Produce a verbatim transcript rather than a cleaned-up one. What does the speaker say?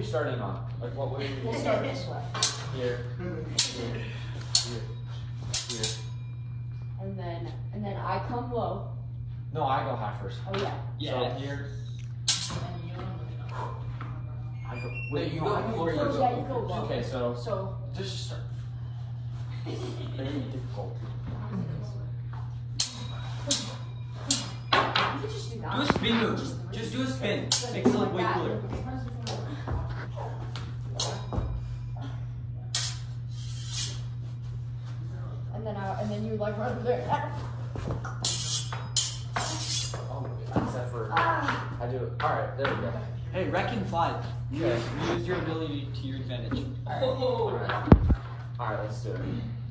you starting on? Like what way? We'll start this way. Here, here, here, here. And then, and then I come low. No, I go high first. Oh yeah. Yeah. So here. I go. Wait, you no, go. I go Where you first, go? yeah, you go low. Okay, so. So. Just start. Very difficult. You could just do that. Do a spin move. Just, just do a spin. Makes it look way cooler. And then, I, and then you like run over there. Oh, except for Ah. I do it. All right, there we go. Hey, wreck and fly. Okay. Use your ability to your advantage. All right. All right, let's do it.